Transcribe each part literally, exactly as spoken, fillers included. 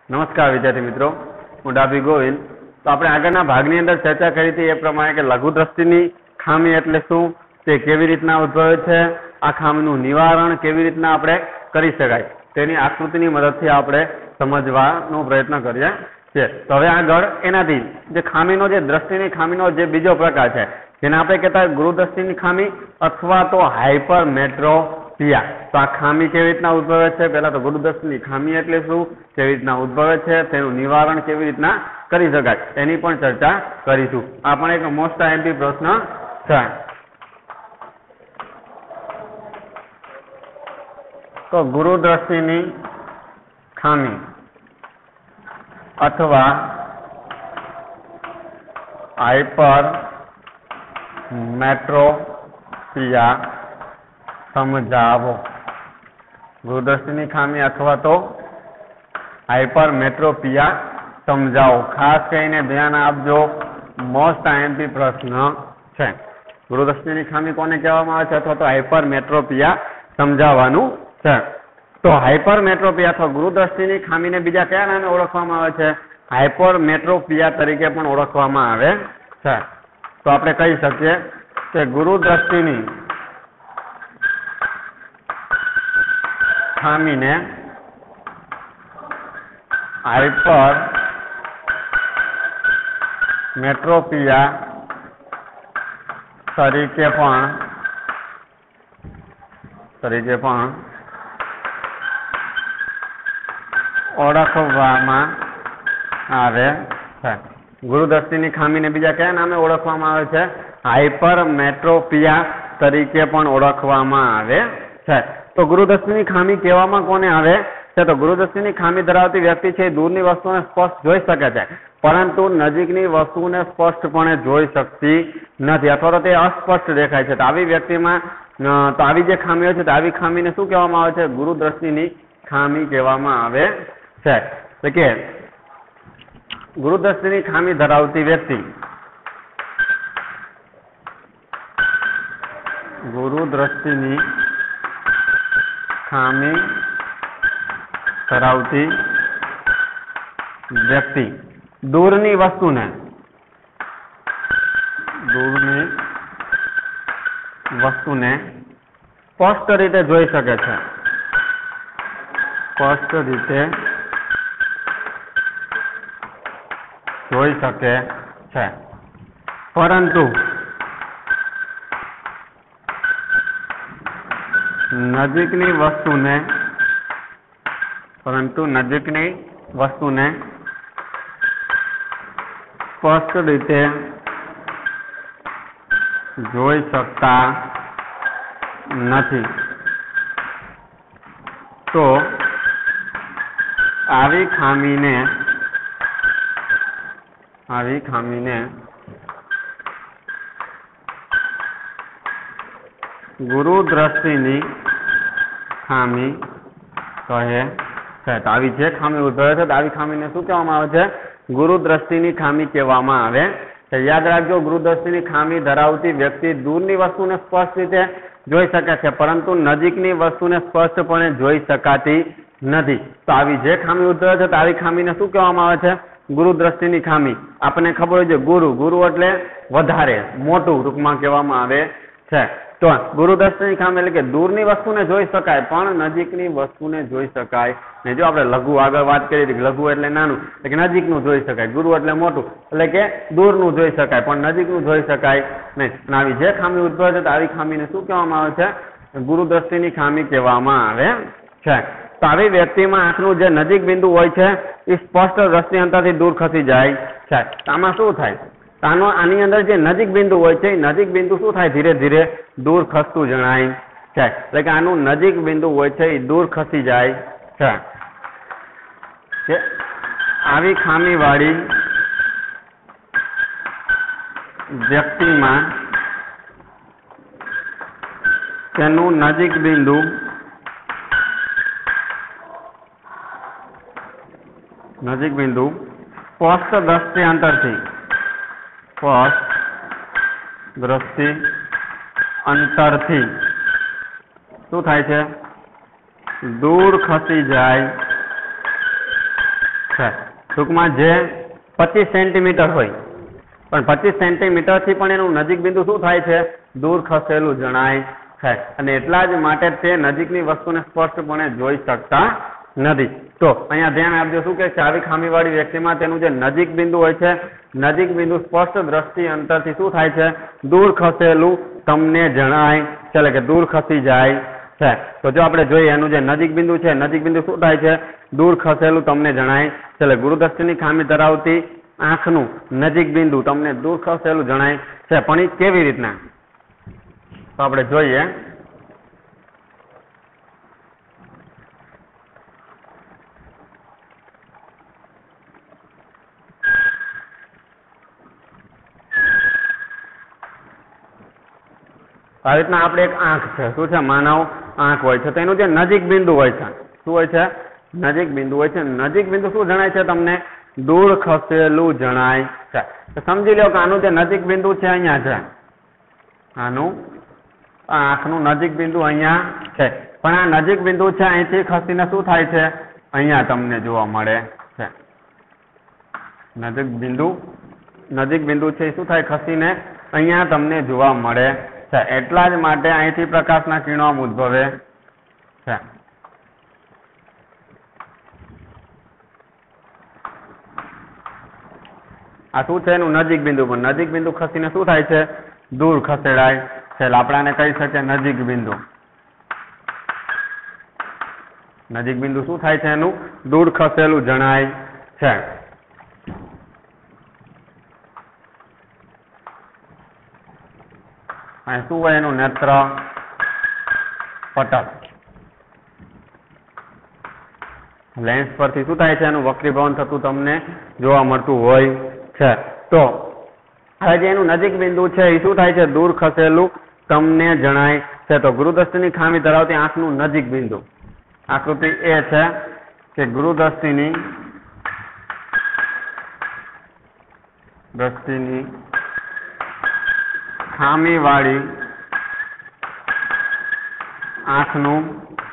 नमस्कार विद्यार्थी मित्रों, हूँ डाबी गोविंद। तो आपणे आगळना भागनी अंदर चर्चा करी थी ए प्रमाणे के लघुदृष्टिनी खामी एटले शुं, ते केवी रीतना उद्भवे छे, आ खामीनुं निवारण केवी रीतना आपणे करी शकाय तेनी आकृतिनी मददथी आपणे समजવાનો प्रयत्न करीए छीए। तो हवे आगळ एनाथी जे खामीनो जे दृष्टिनी खामीनो जे बीजो प्रकार छे जेने आपणे कहेता गुरुदृष्टिनी खामी अथवा तो हाइपरमेट्रोपिया। तो आ खामी केवी रीतना उद्भवे छे, पहेला तो गुरुदृष्टिनी खामी एटले शुं, केवी रीतना उद्भवे छे, तेनुं निवारण केवी रीतना करी शकाय एनी पण चर्चा करीशुं। आ पण एक मोस्ट आईएमपी प्रश्न छे। तो गुरुदृष्टिनी खामी अथवा हाइपर मेट्रोपिया समझावो। गुरुदृष्टिनी खामी अथवा तो हाइपर मेट्रोपिया समझावो। खास करीने ध्यान आपजो, मोस्ट आईएमपी प्रश्न छे। गुरुदृष्टिनी खामी कोने कहेवामां आवे छे अथवा तो हाइपर मेट्रोपिया समझाववानुं छे। तो हाइपर मेट्रोपिया अथवा गुरुदृष्टिनी खामीने बीजा कया नामे ओळखवामां आवे छे? हाइपर मेट्रोपिया तरीके पण ओळखवामां आवे छे। तो आपणे कही शकीए के गुरुदृष्टिनी खामीने हाइपर मेट्रोपिया तरीके पण तरीके पण ओळखवामां आवे छे। गुरुदृष्टिनी खामीने बीजा कया नामे ओळखवामां आवे छे? हाइपर मेट्रोपिया तरीके पण ओळखवामां आवे छे। तो गुरुदृष्टिनी खामी कहेवामां कोने आवे छे? तो गुरुदृष्टिनी खामी धरावती व्यक्ति छे दूरनी वस्तुओने स्पष्ट जोई शके छे, परंतु नजीकनी वस्तुओने स्पष्टपणे जोई शकती नथी अथवा तो ते अस्पष्ट देखाय छे। तो आवी व्यक्तिमां तो आवी जे खामी होय छे तो आवी खामीने शुं कहेवामां आवे छे? गुरुदृष्टिनी खामी कहेवामां आवे छे। तो के गुरुदृष्टिनी खामी धरावती व्यक्ति गुरुदृष्टिनी खामी धरावती व्यक्ति दूरनी वस्तुने दूरनी वस्तुने स्पष्ट रीते जोई शके छे स्पष्ट रीते जोई शके छे, परंतु नजीकनी वस्तुने परंतु नजीकनी वस्तुने स्पष्ट रीते जोई शकता नथी। तो आवी खामीने आवी खामीने गुरुदृष्टिनी खामी कहे छे। तो आवी जे खामी उद्भवे छे तो आवी खामीने शुं कहेवामां आवे छे? गुरुदृष्टिनी खामी कहेवामां आवे छे। याद राखजो, गुरुदृष्टिनी खामी धरावती व्यक्ति दूरनी वस्तुने स्पष्ट रीते जोई शके छे, परंतु नजीकनी वस्तुने स्पष्टपणे जोई शकाती नथी। तो आवी जे खामी उद्भवे छे तो आवी खामीने शुं कहेवामां आवे छे? गुरुदृष्टिनी खामी। आपने खबर होय छे गुरु गुरु एटले वधारे मोटुं टूंकमां कहेवामां आवे छे। तो गुरुदृष्टिनी खामी एटले के दूरनी वस्तुने जोई शकाय पण नजीकनी वस्तुने जोई शकाय नहीं। जो आपणे लघु आगळ वात करी हती, लघु एटले नानुं, એટલે કે નજીકનું જોઈ શકાય, ગુરુ એટલે મોટું એટલે કે દૂરનું જોઈ શકાય પણ નજીકનું જોઈ શકાય નહીં। અને આવી જે ખામી ઉદ્ભવે છે તો આવી ખામીને શું કહેવામાં આવે છે? ગુરુદૃષ્ટિની ખામી કહેવામાં આવે છે। તો આવી વ્યક્તિમાં આંખનું જે નજીક બિંદુ હોય છે એ સ્પષ્ટ દ્રષ્ટિ અંતરથી દૂર ખસી જાય છે। તો આમાં શું થાય? આનો આની અંદર જે નજીક બિંદુ હોય છે એ નજીક બિંદુ શું થાય? ધીરે ધીરે દૂર ખસતું જણાય છે। એટલે કે આનું નજીક બિંદુ હોય છે એ દૂર ખસી જાય છે। કે આવી ખામી વાળી વ્યક્તિમાં તેનું નજીક બિંદુ નજીક બિંદુ સ્પષ્ટ દ્રષ્ટિ અંતરથી સ્પષ્ટ દ્રષ્ટિ અંતરથી શું થાય છે? दूर खसी जाय છે. ટૂંકમાં જે પચીસ સેન્ટીમીટર હોય પણ પચીસ સેન્ટીમીટરથી પણ એનું નજીક બિંદુ શું થાય છે? દૂર ખસેલું જણાય છે. અને એટલા જ માટે તે નજીકની વસ્તુને સ્પષ્ટપણે જોઈ શકતા નથી. તો અહીંયા ધ્યાન આપજો શું કે આવી ખામીવાળી વ્યક્તિમાં તેનું જે નજીક બિંદુ હોય છે, નજીક બિંદુ સ્પષ્ટ દ્રષ્ટિ અંતરથી શું થાય છે? દૂર ખસેલું તમને જણાય છે, એટલે કે દૂર ખસી જાય છે. તો જો આપણે જોઈએ એનું જે નજીક બિંદુ છે, નજીક બિંદુ શું થાય છે? દૂર ખસેલું તમને જણાય છે. એટલે ગુરુદ્રષ્ટિની ખામી ધરાવતી આંખનું નજીક બિંદુ તમને દૂર ખસેલું જણાય છે. પણ એ કેવી રીતના? તો આપણે જોઈએ. આવી રીતના આપણે એક આંખ છે, શું છે? માનવ આંખ હોય છે. તો એનું જે નજીક બિંદુ હોય છે, શું હોય છે? નજીક બિંદુ હોય છે. નજીક બિંદુ શું જણાય છે તમને? દૂર ખસેલું જણાય છે. તો સમજી લો કે આનું જે નજીક બિંદુ છે અહીંયા છે, આનું આંખનું નજીક બિંદુ અહીંયા છે. પણ આ નજીક બિંદુ છે અહીંથી ખસીને શું થાય છે? અહીંયા તમને જોવા મળે છે. નજીક બિંદુ નજીક બિંદુ છે એ શું થાય? ખસીને અહીંયા તમને જોવા મળે છે. એટલા જ માટે અહીંથી પ્રકાશના કિરણો ઉદ્ભવે છે. આ શું છે? એનું નજીક બિંદુ. પણ નજીક બિંદુ ખસીને શું થાય છે? દૂર ખસેડાય છે. એટલે આપણે આને કહી શકીએ નજીક બિંદુ. નજીક બિંદુ શું થાય છે? એનું દૂર ખસેલું જણાય છે. અહીં શું હોય? એનું નેત્ર પટલ. લેન્સ પરથી શું થાય છે? એનું વક્રીભવન થતું તમને જોવા મળતું હોય છે. તો હવે જે એનું નજીક બિંદુ છે એ શું થાય છે? દૂર ખસેલું તમને જણાય છે. તો ગુરુદ્રષ્ટિની ખામી ધરાવતી આંખનું નજીક બિંદુ આકૃતિ એ છે કે ગુરુદ્રષ્ટિની દ્રષ્ટિની ખામીવાળી આંખનું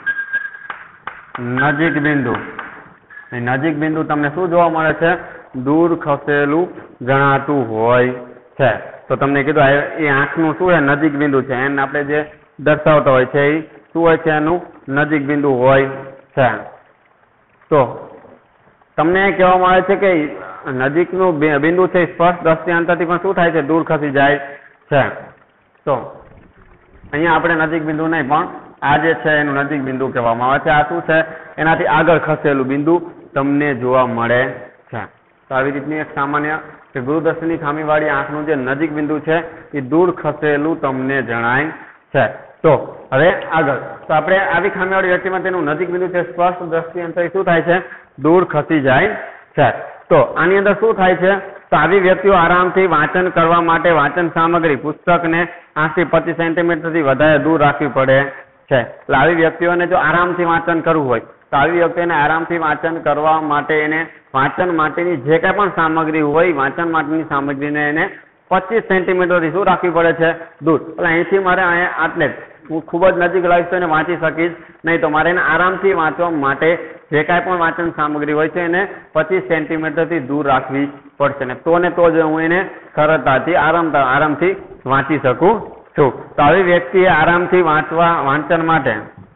નજીક બિંદુ. એ નજીક બિંદુ તમને શું જોવા મળે છે? દૂર ખસેલું જણાતું હોય છે. તો તમને કીધું એ આંખનું શું છે? નજીક બિંદુ છે. એને આપણે જે દર્શાવતા હોય છે એ શું હોય છે? એનું નજીક બિંદુ હોય છે. તો તમને કહેવામાં આવે છે કે નજીકનું બિંદુ છે સ્પષ્ટ દ્રષ્ટિ અંતરથી પણ શું થાય છે? દૂર ખસી જાય છે. તો અહીંયા આપણે નજીક બિંદુ નહીં પણ આ જે છે એનું નજીક બિંદુ કહેવામાં આવે છે. આ શું છે? એનાથી આગળ ખસેલું બિંદુ તમને જોવા મળે છે. તો આવી રીતની એક સામાન્ય કે ગુરુદ્રષ્ટિની ખામીવાળી આંખનું જે નજીક બિંદુ છે એ દૂર ખસેલું તમને જણાય છે. તો હવે આગળ તો આપણે આવી ખામીવાળી વ્યક્તિમાં તેનું નજીક બિંદુ છે સ્પષ્ટ દ્રષ્ટિ અંતર શું થાય છે? દૂર ખસી જાય છે. તો આની અંદર શું થાય છે? તો આવી વ્યક્તિઓ આરામથી વાંચન કરવા માટે વાંચન સામગ્રી પુસ્તકને આઠથી પચીસ સેન્ટીમીટરથી વધારે દૂર રાખવી પડે છે. એટલે આવી વ્યક્તિઓને જો આરામથી વાંચન કરવું હોય તો આવી વ્યક્તિઓને આરામથી વાંચન કરવા માટે એને વાંચન માટેની જે કાંઈ પણ સામગ્રી હોય વાંચન માટેની સામગ્રીને એને પચીસ સેન્ટીમીટરથી શું રાખવી પડે છે? દૂર. એટલે અહીંથી મારે અહીંયા આટલે હું ખૂબ જ નજીક લાવીશ તો એને વાંચી શકીશ નહીં. તો મારે એને આરામથી વાંચવા માટે જે કાંઈ પણ વાંચન સામગ્રી હોય છે એને પચીસ સેન્ટીમીટરથી દૂર રાખવી પડશે ને તો ને તો જ હું એને સરળતાથી આરામ આરામથી વાંચી શકું છું. તો આવી વ્યક્તિએ આરામથી વાંચવા વાંચન માટે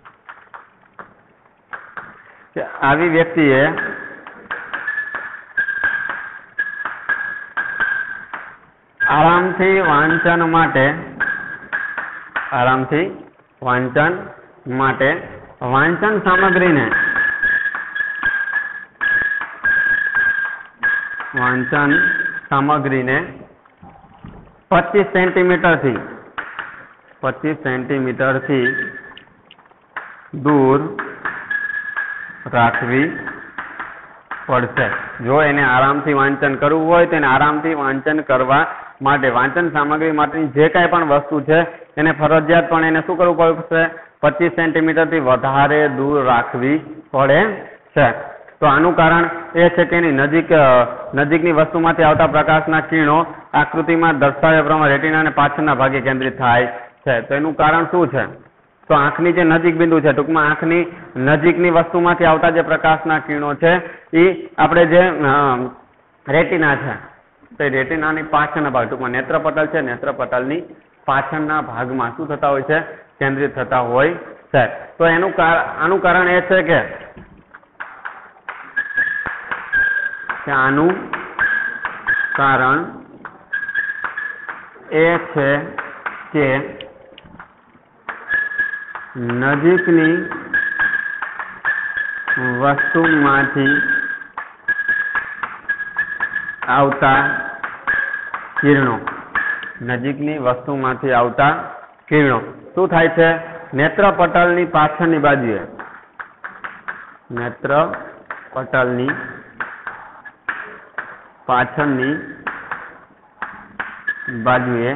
આવી વ્યક્તિએ આરામથી વાંચન માટે આરામથી વાંચન માટે વાંચન સામગ્રીને વાંચન સામગ્રીને પચીસ સેન્ટીમીટરથી પચીસ સેન્ટીમીટરથી દૂર રાખવી પડશે. જો એને આરામથી વાંચન કરવું હોય તો એને આરામથી વાંચન કરવા માટે વાંચન સામગ્રી માટેની જે કાંઈ પણ વસ્તુ છે એને ફરજિયાત પણ એને શું કરવું પડશે? પચીસ સેન્ટીમીટરથી વધારે દૂર રાખવી પડે છે. તો આનું કારણ એ છે કે એની નજીક નજીકની વસ્તુમાંથી આવતા પ્રકાશના કિરણો આકૃતિમાં દર્શાવ્યા પ્રમાણે રેટિના અને પાછળના ભાગે કેન્દ્રિત થાય છે. તો એનું કારણ શું છે? तो आंखनी जे नजीक बिंदु है, टूंक में आंखनी नजीकनी वस्तुमांथी आवता जे प्रकाशना किरणों है ई आपणे जे रेटिना है तो रेटिनानी पाछळना भाग टूंकमां नेत्रपटल है, नेत्रपटलनी पाछळना भागमां शुं थता होय छे? केंद्रित थता होय छे। तो एनुं आनुं कारण ए छे के आनुं कारण ए छे के नजीकनी वस्तुमांथी आवता किरणों नजीकनी वस्तुमांथी आवता किरणों शुं थाय छे? नेत्रपटलनी पाछळनी बाजुए नेत्रपटलनी पाछळनी बाजुए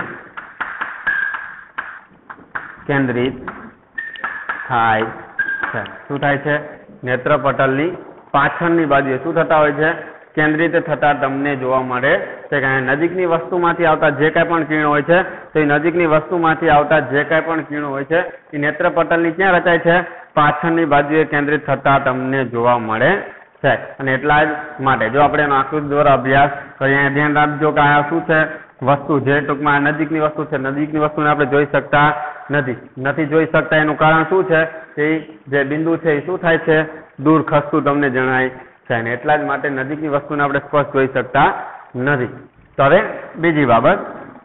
केंद्रित थाय छे। शुं थाय छे? नेत्रपटलनी पाछळनी बाजुए शुं थता होय छे? केंद्रित थता तमने जोवा मळे छे के नजीकनी वस्तुमांथी आवता जे कांई पण किरणो होय छे तो नजीकनी वस्तुमांथी आवता जे कांई पण किरणो होय छे ए नेत्रपटलनी क्यां रचाय छे? पाछळनी बाजुए केंद्रित थता तमने जोवा मळे छे। अने एटला ज माटे जो आपणे एनो आकृति द्वारा अभ्यास करीए ध्यान राखजो के आ शुं छे? वस्तु जे टूंकमां नजीकनी वस्तु छे, नजीकनी वस्तुने आपणे जोई शकता नथी नथी जोई शकता एनुं कारण शुं छे के जे बिंदु छे ए शुं थाय छे? दूर खसતું तमने जणाय छे ने એટલા જ માટે નજીકની વસ્તુને આપણે સ્પષ્ટ જોઈ શકતા નથી। તો હવે બીજી બાબત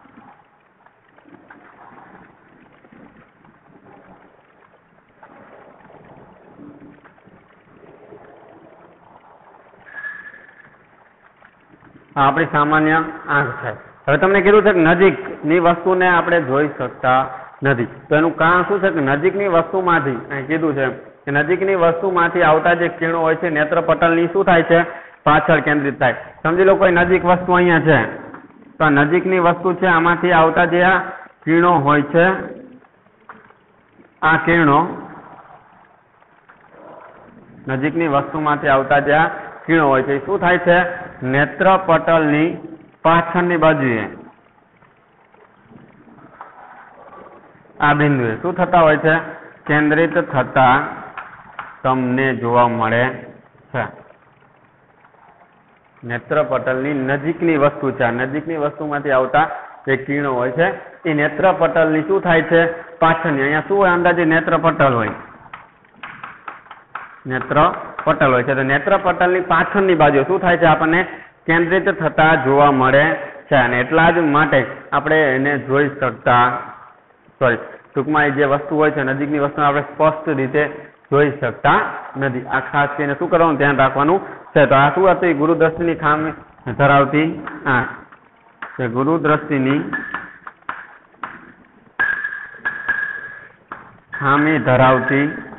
આપણી સામાન્ય આંખ છે। હવે તમને કીધું છે કે નજીકની વસ્તુને આપણે જોઈ શકતા નથી તો એનું કારણ શું છે કે નજીકની વસ્તુમાંથી અહીં કીધું છે કે નજીકની વસ્તુમાંથી આવતા જે કિરણો હોય છે નેત્રપટલની શું થાય છે? પાછળ કેન્દ્રિત થાય। સમજી લો કોઈ નજીક વસ્તુ અહીંયા છે તો આ નજીકની વસ્તુ છે આમાંથી આવતા જે આ કિરણો હોય છે આ કિરણો નજીકની વસ્તુમાંથી આવતા જે આ કિરણો હોય છે શું થાય છે? નેત્રપટલની પાછળની બાજુએ આ બિંદુએ શું થતા હોય છે? કેન્દ્રિત થતા તમને જોવા મળે છે। નેત્રપટલની નજીકની વસ્તુ છે નજીકની વસ્તુમાંથી આવતા જે કિરણો હોય છે એ નેત્રપટલની શું થાય છે? પાછળની અહીંયા શું હોય? અંદાજે નેત્રપટલ હોય નેત્રપટલ હોય છે તો નેત્રપટલની પાછળની બાજુ શું થાય છે? આપણને કેન્દ્રિત થતા જોવા મળે છે અને એટલા જ માટે આપણે એને જોઈ શકતા સોરી ટૂંકમાં જે વસ્તુ હોય છે નજીકની વસ્તુને આપણે સ્પષ્ટ રીતે જોઈ શકતા નથી। આ ખાસ કરીને શું કરવાનું ધ્યાન રાખવાનું છે તો આ શું હતું? ગુરુદ્રષ્ટિની ખામી ધરાવતી આંખ છે। ગુરુદ્રષ્ટિની ખામી ધરાવતી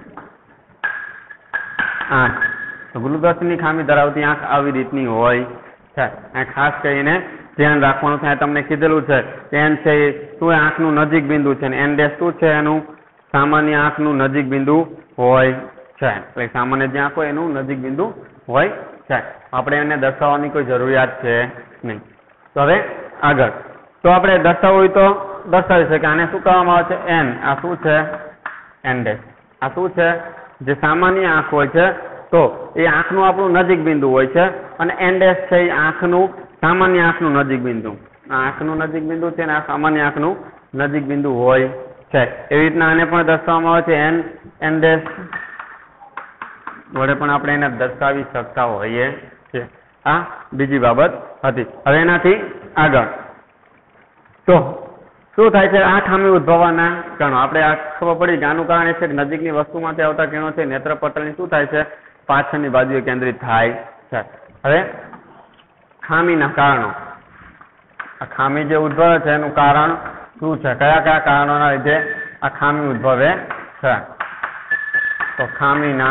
આંખ તો ગુરુદ્રષ્ટિની ખામી ધરાવતી આંખ આવી રીતની હોય છે। આ ખાસ કરીને ધ્યાન રાખવાનું છે। તમને કીધેલું છે એન છે શું આંખનું નજીક બિંદુ છે ને એન ડેશ શું છે? એનું સામાન્ય આંખનું નજીક બિંદુ હોય છે એટલે સામાન્ય જે આંખ હોય એનું નજીક બિંદુ હોય છે। આપણે એને દર્શાવવાની કોઈ જરૂરિયાત છે નહીં। તો હવે આગળ તો આપણે દર્શાવવું હોય તો દર્શાવી શકીએ। આને શું કહેવામાં આવે છે? એન આ શું છે? એન ડેશ આ શું છે? જે સામાન્ય આંખ હોય છે તો એ આંખનું આપણું નજીક બિંદુ હોય છે અને એન ડેશ છે એ આંખનું સામાન્ય આંખનું નજીક બિંદુ આ આંખનું નજીક બિંદુ છે ને આ સામાન્ય આંખનું નજીક બિંદુ હોય છે। એવી રીતના આને પણ દર્શાવવામાં આવે છે એન એન ડેશ વડે પણ આપણે એને દર્શાવી શકતા હોઈએ છીએ। આ બીજી બાબત હતી। હવે એનાથી આગળ તો શું થાય છે? આ ખામી ઉદ્ભવવાના કારણો આપણે આ ખબર પડી કે આનું કારણ એ છે કે નજીકની વસ્તુમાંથી આવતા કિરણો છે નેત્રપટલની શું થાય છે? પાછળની બાજુએ કેન્દ્રિત થાય છે। હવે ખામીના કારણો આ ખામી જે ઉદ્ભવે છે એનું કારણ શું છે? કયા કયા કારણોના લીધે આ ખામી ઉદ્ભવે છે? તો ખામીના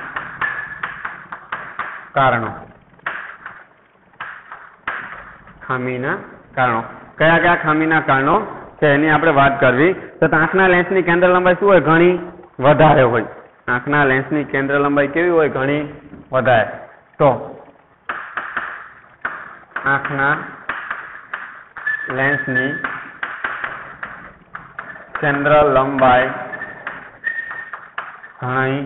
કારણો ખામીના કારણો કયા કયા ખામીના કારણો છે એની આપણે વાત કરવી તો આંખના લેન્સની કેન્દ્ર લંબાઈ શું હોય? ઘણી વધારે હોય। આંખના લેન્સની કેન્દ્ર લંબાઈ કેવી હોય? ઘણી વધારે। તો આંખના લેન્સની કેન્દ્ર લંબાઈ ઘણી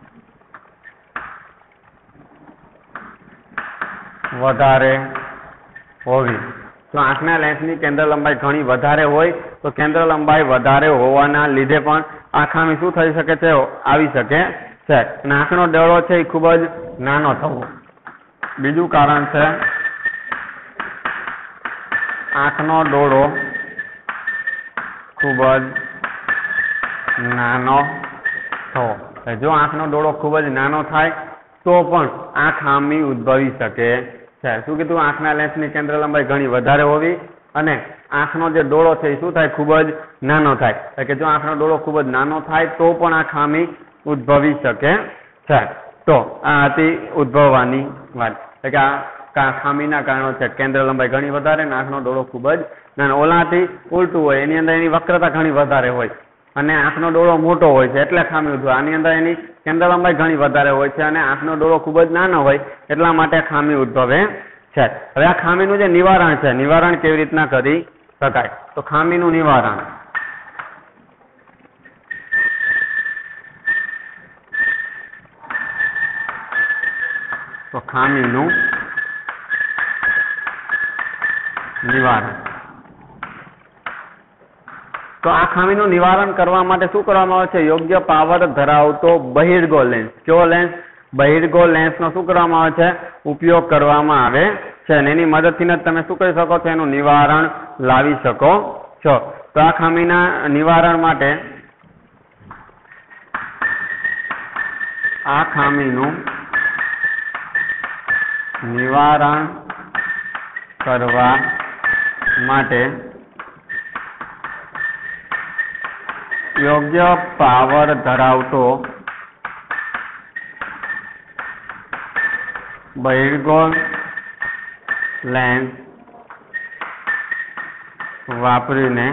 વધારે હોવી. તો આંખના લેન્સની કેન્દ્ર લંબાઈ ઘણી વધારે હોય તો કેન્દ્ર લંબાઈ વધારે હોવાના લીધે પણ આ ખામી શું થઈ શકે છે? આવી શકે છે. અને આંખનો ડોળો છે એ ખૂબ જ નાનો થવો. બીજું કારણ છે આંખનો ડોળો ખૂબ જ નાનો થવો. જો આંખનો ડોળો ખૂબ જ નાનો થાય તો પણ આ ખામી ઉદ્ભવી શકે છે. શું કીધું? આંખના લેન્સની કેન્દ્ર લંબાઈ ઘણી વધારે હોવી અને આંખનો જે ડોળો છે એ શું થાય? ખૂબ જ નાનો થાય. એટલે કે જો આંખનો ડોળો ખૂબ જ નાનો થાય તો પણ આ ખામી ઉદ્ભવી શકે છે. તો આ હતી ઉદ્ભવવાની વાત. એટલે કે આ ખામીના કારણો છે કેન્દ્ર લંબાઈ ઘણી વધારે અને આંખનો ડોળો ખૂબ જ નાનો. ઓલાથી ઉલટું હોય, એની અંદર એની વક્રતા ઘણી વધારે હોય અને આંખનો ડોળો મોટો હોય છે એટલે ખામી ઉદ્ભવે. આની અંદર એની કેન્દ્ર લંબાઈ ઘણી વધારે હોય છે અને આંખનો ડોળો ખૂબ જ નાનો હોય એટલા માટે ખામી ઉદ્ભવે છે. હવે આ ખામીનું જે નિવારણ છે, નિવારણ કેવી રીતના કરી શકાય? તો ખામીનું નિવારણ તો ખામીનું નિવારણ તો આ ખામીનું નિવારણ કરવા માટે શું કરવામાં આવે છે? યોગ્ય પાવર ધરાવતો બહિર્ગો લેન્સ. કેવો લેન્સ? બહિર્ગો લેન્સનો શું કરવામાં આવે છે? ઉપયોગ કરવામાં આવે છે. અને એની મદદથી જ તમે શું કરી શકો છો? એનું નિવારણ લાવી શકો છો. તો આ ખામીના નિવારણ માટે આ ખામીનું નિવારણ કરવા માટે યોગ્ય પાવર ધરાવતો બહિર્ગો લેન્સ વાપરીને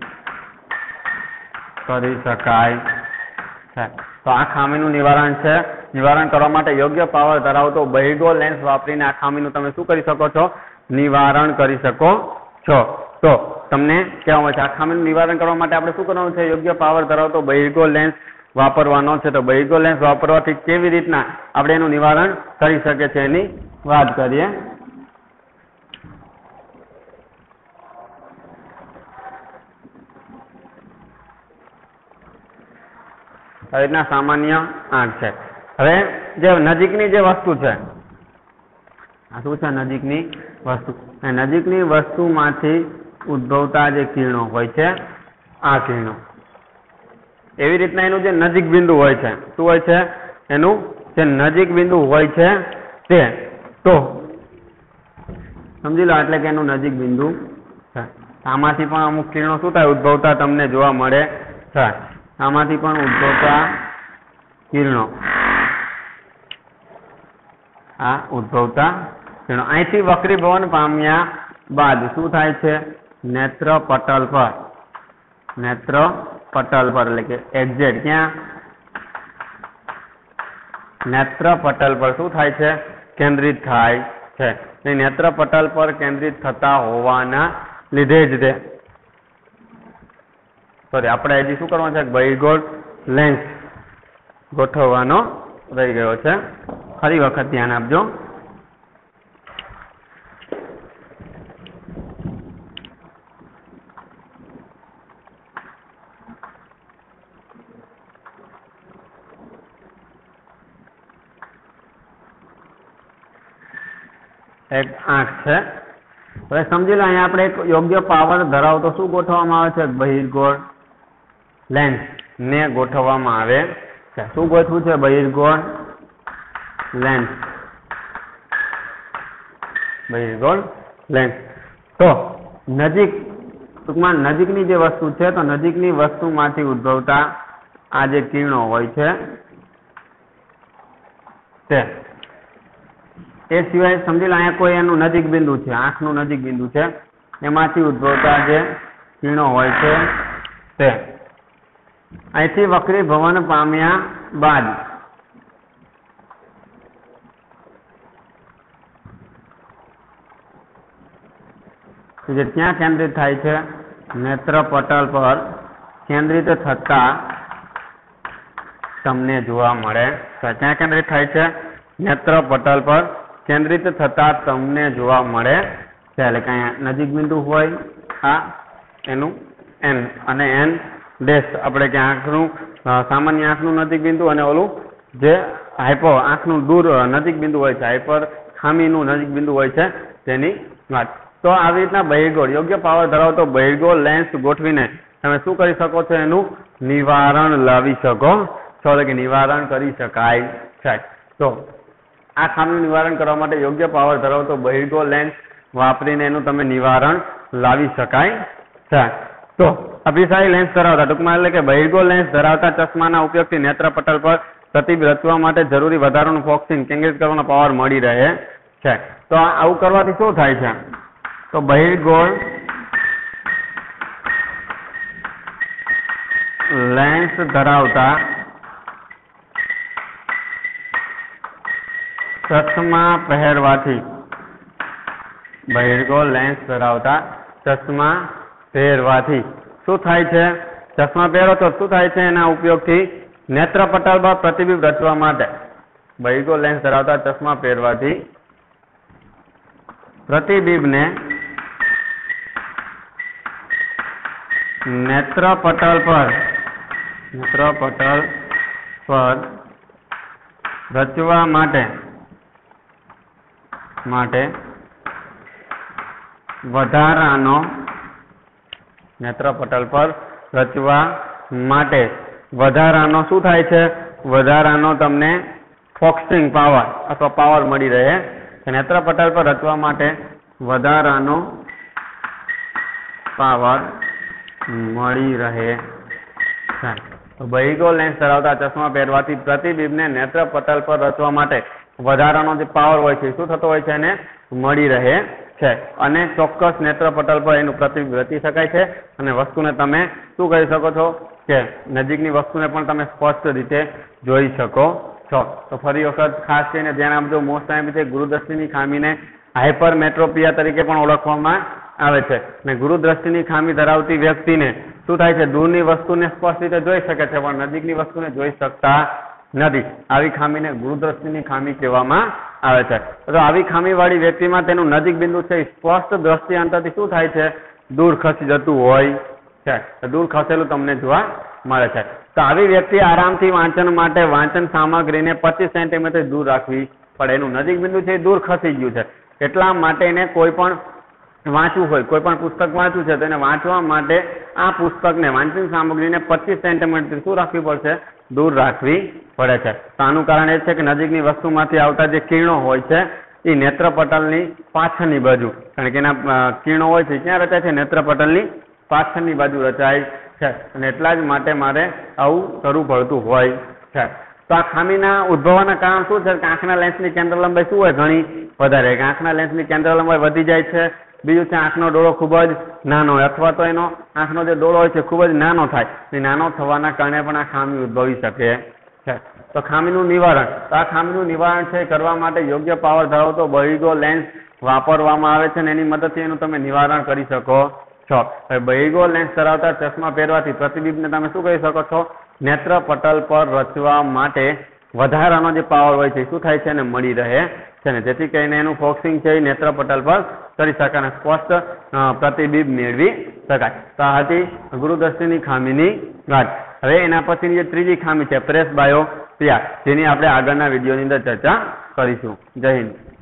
કરી શકાય છે. તો આ ખામીનું નિવારણ છે. નિવારણ કરવા માટે યોગ્ય પાવર ધરાવતો બહિર્ગો લેન્સ વાપરીને આ ખામીનું તમે શું કરી શકો છો? નિવારણ કરી શકો છો. તો તમને કહેવામાં છે આ ખામીનું નિવારણ કરવા માટે આપણે શું કરવાનું છે? યોગ્ય પાવર ધરાવતો બહિર્ગો લેન્સ વાપરવાનો છે. તો બહિર્ગો લેન્સ વાપરવાથી કેવી રીતના આપણે એનું નિવારણ કરી શકીએ છીએ એની વાત કરીએ. આવી રીતના સામાન્ય આંખ છે. હવે જે નજીકની જે વસ્તુ છે, આ શું છે? નજીકની વસ્તુ. નજીકની વસ્તુમાંથી ઉદ્ભવતા જે કિરણો હોય છે, આ કિરણો, એવી રીતના એનું જે નજીક બિંદુ હોય છે, શું હોય છે? એનું જે નજીક બિંદુ હોય છે તે, તો સમજી લો એટલે કે એનું નજીક બિંદુ છે. આમાંથી પણ અમુક કિરણો શું થાય? ઉદ્ભવતા તમને જોવા મળે છે. આમાંથી પણ ઉદ્ભવતા કિરણો, આ ઉદ્ભવતા કિરણો અહીંથી વક્રીભવન પામ્યા બાદ શું થાય છે? નેત્ર પટલ પર, નેત્ર પટલ પર એટલે કે એક્ઝેક્ટ ક્યાં? નેત્ર પટલ પર શું થાય છે? કેન્દ્રિત થાય છે. નેત્ર પટલ પર કેન્દ્રિત થતા હોવાના લીધે જ તે સોરી આપણે હજી શું કરવાનું છે? બહિર્ગો લેન્સ ગોઠવવાનો રહી ગયો છે. ફરી વખત ધ્યાન આપજો. એક આંખ છે. હવે સમજી લો અહીંયા આપણે એક યોગ્ય પાવર ધરાવતો શું ગોઠવવામાં આવે છે? બહિર્ગોળ લેન્સ ને ગોઠવવામાં આવે છે. શું ગોઠવું છે? બહિર્ગોળ લેન્સ, બહિર્ગોળ લેન્સ. તો નજીક ટૂંકમાં નજીકની જે વસ્તુ છે, તો નજીકની વસ્તુમાંથી ઉદ્ભવતા આ જે કિરણો હોય છે તે, એ સિવાય સમજી લો અહીંયા કોઈ એનું નજીક બિંદુ છે, આંખનું નજીક બિંદુ છે, એમાંથી ઉદ્ભવતા જે કિરણો હોય છે તે અહીંથી વક્રીભવન પામ્યા બાદ જે ત્યાં કેન્દ્રિત થાય છે? નેત્ર પટલ પર કેન્દ્રિત થતા તમને જોવા મળે છે. ક્યાં કેન્દ્રિત થાય છે? નેત્ર પટલ પર કેન્દ્રિત થતા તમને જોવા મળે છે. એટલે કે અહીંયા નજીક બિંદુ હોય આ એનું એન અને એન ડેશ આપણે કે આંખનું સામાન્ય આંખનું નજીક બિંદુ અને ઓલું જે હાઇપર આંખનું દૂર નજીક બિંદુ હોય છે, હાઇપર ખામીનું નજીક બિંદુ હોય છે તેની વાત. તો આવી રીતના બહિર્ગોળ યોગ્ય પાવર ધરાવતો બહિર્ગોળ લેન્સ ગોઠવીને તમે શું કરી શકો છો? એનું નિવારણ લાવી શકો છો, એટલે કે નિવારણ કરી શકાય છે. તો આ ખામીનું નિવારણ કરવા માટે યોગ્ય પાવર ધરાવતો બહિર્ગોળ લેન્સ વાપરીને એનું તમે નિવારણ લાવી શકાય છે. તો અભિસારી લેન્સ ધરાવતા ટૂંકમાં એટલે કે બહિર્ગોળ લેન્સ ધરાવતા ચશ્માના ઉપયોગથી નેત્ર પટલ પર પ્રતિબિંબ રચવા માટે જરૂરી વધારાનું ફોકસિંગ કેન્દ્રિત કરવાનો પાવર મળી રહે છે. તો આવું કરવાથી શું થાય છે? તો બહિર્ગોળ લેન્સ ધરાવતા ચશ્મા પહેરવાથી બહિર્ગોળ લેન્સ ધરાવતા ચશ્મા પહેરવાથી શું થાય છે? ચશ્મા પહેરો તો શું થાય છે? એના ઉપયોગથી નેત્ર પટલ પર પ્રતિબિંબ રચવા માટે બહિર્ગોળ લેન્સ ધરાવતા ચશ્મા પહેરવાથી પ્રતિબિંબને નેત્ર પટલ પર નેત્ર પટલ પર રચવા માટે માટે વધારાનો નેત્ર પટલ પર રચવા માટે વધારાનો શું થાય છે? વધારાનો તમને ફોકસિંગ પાવર અથવા પાવર મળી રહે. નેત્ર પટલ પર રચવા માટે વધારાનો પાવર મળી રહે છે. તો બહિર્ગોળ લેન્સ ધરાવતા ચશ્મા પહેરવાથી પ્રતિબિંબને નેત્ર પટલ પર રચવા માટે વધારાનો જે પાવર હોય છે શું થતો હોય છે? એને મળી રહે છે અને ચોક્કસ નેત્ર પટલ પર એનું પ્રતિબિંબ રચી શકાય છે અને વસ્તુને તમે શું કરી શકો છો? કે નજીકની વસ્તુને પણ તમે સ્પષ્ટ રીતે જોઈ શકો છો. તો ફરી વખત ખાસ કરીને ધ્યાન આપજો, મોસ્ટ ટાઈમ છે ગુરુદ્રષ્ટિની ખામીને હાઇપરમેટ્રોપિયા તરીકે પણ ઓળખવામાં આવે છે. અને ગુરુદ્રષ્ટિની ખામી ધરાવતી વ્યક્તિને શું થાય છે? દૂરની વસ્તુને સ્પષ્ટ રીતે જોઈ શકે છે પણ નજીકની વસ્તુને જોઈ શકતા નથી. આવી ખામીને ગુરુદ્રષ્ટિની ખામી કહેવામાં આવે છે. તો આવી ખામીવાળી વ્યક્તિમાં તેનું નજીક બિંદુ છે સ્પષ્ટ દ્રષ્ટિ અંતરથી શું થાય છે? દૂર ખસી જતું હોય છે. દૂર ખસેલું તમને જોવા મળે છે. તો આવી વ્યક્તિ આરામથી વાંચન માટે વાંચન સામગ્રીને પચીસ સેન્ટીમીટર દૂર રાખવી પડે. એનું નજીક બિંદુ છે એ દૂર ખસી ગયું છે. એટલા માટે એને કોઈ પણ વાંચવું હોય, કોઈ પણ પુસ્તક વાંચવું છે તો એને વાંચવા માટે આ પુસ્તકને વાંચન સામગ્રીને પચીસ સેન્ટીમીટર શું રાખવી પડશે? દૂર રાખવી પડે છે. તો આનું કારણ એ છે કે નજીકની વસ્તુમાંથી આવતા જે કિરણો હોય છે એ નેત્ર પટલની પાછળની બાજુ, કારણ કે એના કિરણો હોય છે ક્યાં રચાય છે? નેત્ર પટલની પાછળની બાજુ રચાય છે અને એટલા જ માટે મારે આવું કરવું પડતું હોય છે. તો આ ખામીના ઉદ્ભવવાના કારણ શું છે? કે આંખના લેન્સની કેન્દ્ર લંબાઈ શું હોય? ઘણી વધારે. કે આંખના લેન્સની કેન્દ્ર લંબાઈ વધી જાય છે. બીજું છે આંખનો ડોળો ખૂબ જ નાનો હોય અથવા તો એનો આંખનો જે ડોળો હોય છે ખૂબ જ નાનો થાય. એ નાનો થવાના કારણે પણ આ ખામી ઉદ્ભવી શકે છે. તો ખામીનું નિવારણ, તો આ ખામીનું નિવારણ છે કરવા માટે યોગ્ય પાવર ધરાવતો બહિર્ગોળ લેન્સ વાપરવામાં આવે છે અને એની મદદથી એનું તમે નિવારણ કરી શકો છો. હવે બહિર્ગોળ લેન્સ ધરાવતા ચશ્મા પહેરવાથી પ્રતિબિંબને તમે શું કરી શકો છો? નેત્ર પટલ પર રચવા માટે વધારાનો જે પાવર હોય છે શું થાય છે? એને મળી રહે છે ને જેથી કરીને એનું ફોકસિંગ છે એ નેત્ર પટલ પર કરી શકાય અને સ્પષ્ટ પ્રતિબિંબ મેળવી શકાય. તો આ હતી ગુરુદ્રષ્ટિની ખામીની વાત. હવે એના પછીની જે ત્રીજી ખામી છે પ્રેસ બાયોપિયા, જેની આપણે આગળના વિડીયોની અંદર ચર્ચા કરીશું. જય હિન્દ.